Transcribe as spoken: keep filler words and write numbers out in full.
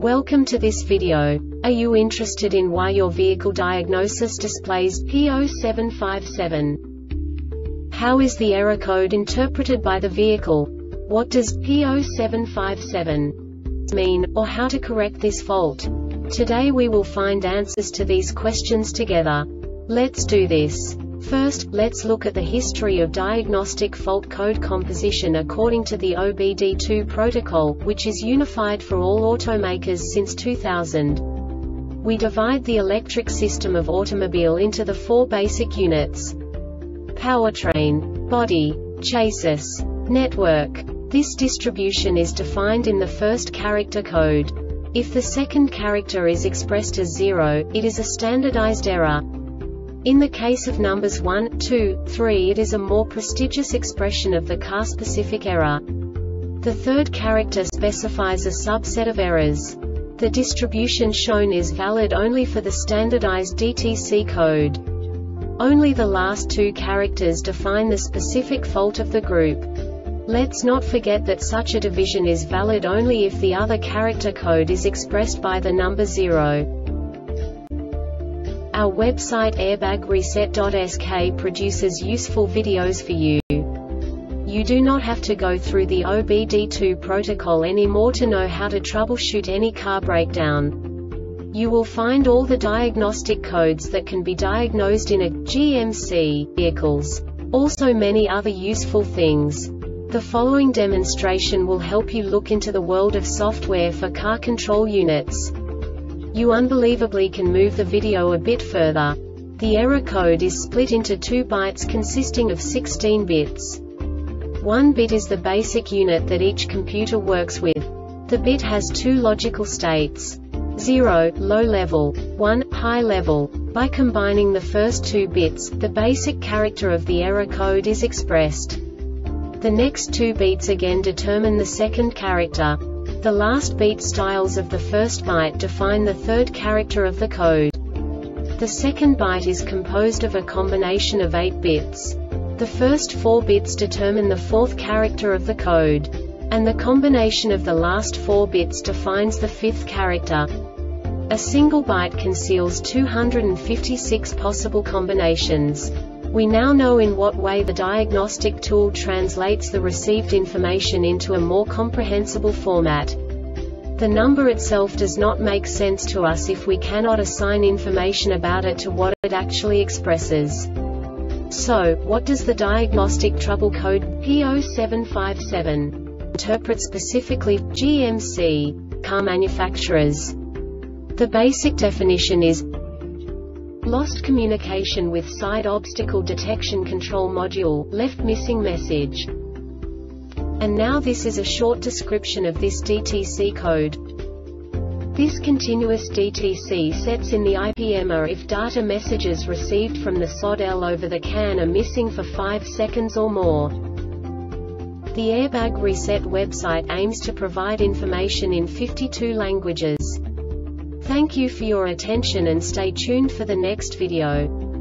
Welcome to this video. Are you interested in why your vehicle diagnosis displays P zero seven five seven? How is the error code interpreted by the vehicle? What does P zero seven five seven mean, or how to correct this fault? Today we will find answers to these questions together. Let's do this. First, let's look at the history of diagnostic fault code composition according to the O B D two protocol, which is unified for all automakers since two thousand. We divide the electric system of automobile into the four basic units: powertrain, body, chassis, network. This distribution is defined in the first character code. If the second character is expressed as zero, it is a standardized error. In the case of numbers one, two, three, it is a more prestigious expression of the car-specific error. The third character specifies a subset of errors. The distribution shown is valid only for the standardized D T C code. Only the last two characters define the specific fault of the group. Let's not forget that such a division is valid only if the other character code is expressed by the number zero. Our website airbag reset dot S K produces useful videos for you. You do not have to go through the O B D two protocol anymore to know how to troubleshoot any car breakdown. You will find all the diagnostic codes that can be diagnosed in a G M C vehicles. Also many other useful things. The following demonstration will help you look into the world of software for car control units. You unbelievably can move the video a bit further. The error code is split into two bytes consisting of sixteen bits. One bit is the basic unit that each computer works with. The bit has two logical states: zero, low level, one, high level. By combining the first two bits, the basic character of the error code is expressed. The next two beats again determine the second character. The last beat styles of the first byte define the third character of the code. The second byte is composed of a combination of eight bits. The first four bits determine the fourth character of the code. And the combination of the last four bits defines the fifth character. A single byte conceals two hundred fifty-six possible combinations. We now know in what way the diagnostic tool translates the received information into a more comprehensible format. The number itself does not make sense to us if we cannot assign information about it to what it actually expresses. So, what does the diagnostic trouble code P zero seven five seven interpret specifically for G M C car manufacturers? The basic definition is lost communication with side obstacle detection control module, left missing message. And now this is a short description of this D T C code. This continuous D T C sets in the I P M A if data messages received from the S O D L over the C A N are missing for five seconds or more. The Airbag Reset website aims to provide information in fifty-two languages. Thank you for your attention and stay tuned for the next video.